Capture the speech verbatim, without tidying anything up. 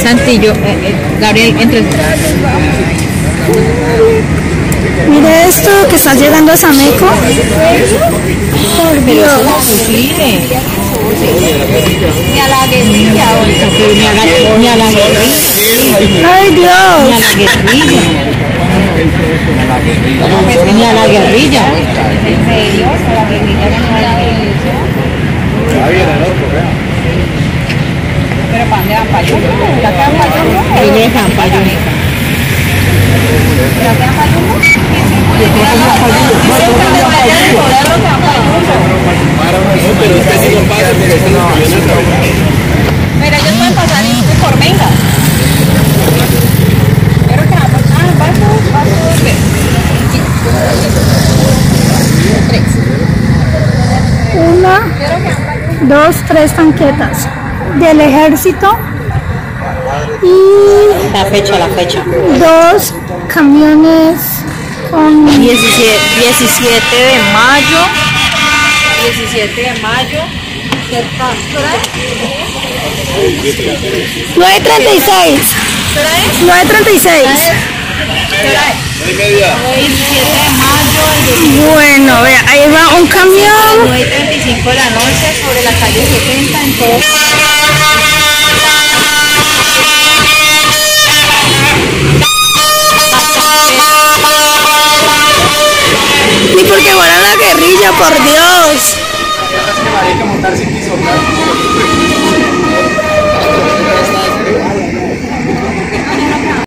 Santi, yo, eh, eh, Gabriel, entre. Mire esto que está llegando a Sameco. Por Pero Dios. eso es posible. Ni a la guerrilla, ni a la, ni a la guerrilla. Ay, Ni a Dios. la guerrilla. Ni a la guerrilla. ¿En serio? ¿A la guerrilla no a la guerrilla? Pero ¿para dónde van? ¿Para Yumbo? ¿La quedan para Yumbo? Ellos están para Yumbo. ¿La quedan para Yumbo? Pero usted sí lo pasa porque están los camionetas. Pero ellos pueden pasar por venga. Pero que van a pasar, vas tú, vas tú, tres. Una, dos, tres tanquetas del ejército y La fecha, la fecha. dos camiones con diecisiete de mayo. diecisiete de mayo. Cerca. nueve treinta y seis. nueve treinta y seis. diecisiete de mayo. Bueno, vea, ahí va un camión. nueve y treinta y cinco de la noche sobre la calle setenta en todo. Ni porque fuera la guerrilla, por Dios. Hay que montar sin piso,